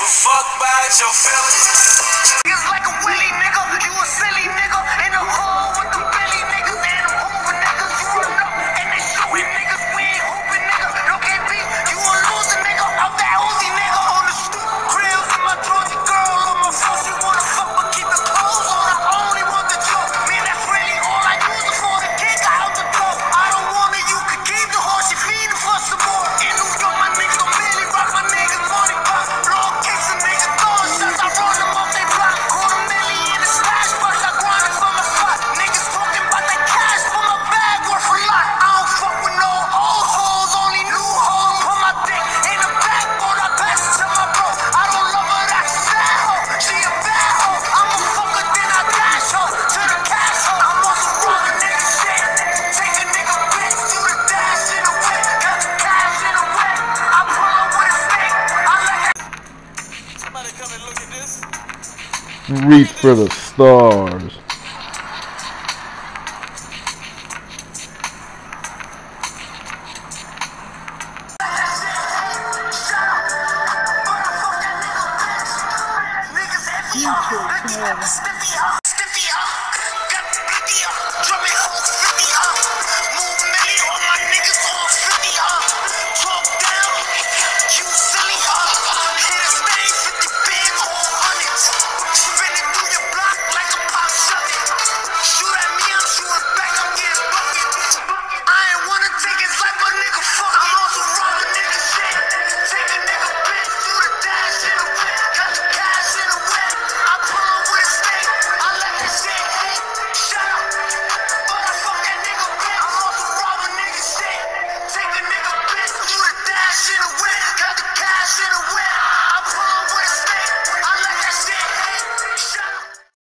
fuck about your feelings. Niggas like a willy nigga, you a silly nigga. In the hole with them belly niggas and them hoover niggas. You run up and they shooting niggas. We ain't hooping nigga. No can't be, you a loser nigga. Out that Uzi nigga on the street. Grills in my Georgia girl on my phone. She wanna fuck but keep the clothes on. I only want the joke. Man, that's really all I use it for. The kick out the door. I don't want it, you can keep the horse. She feeding for some more. In New York, my niggas don't really rock. My niggas money pop. Long kicks and niggas throwing shots. I run them off they block. Quarter million in the stash box. I grind it for my spot. Niggas talking about that cash for my bag worth a lot. I don't fuck with no old hoes, only new hoes. Put my dick in the backboard. I pass it to my bro. I don't love her, that's a sad hoe. She a bad hoe. I'm a fucker, then I dash hoe to the cash hoe. I'm on some wrong nigga shit. Take a nigga bitch, do the dash in the whip. Got the cash in the whip. I pull up with a stick. I like that. Somebody come and look at this. Reach for the stars. Niggas heavy,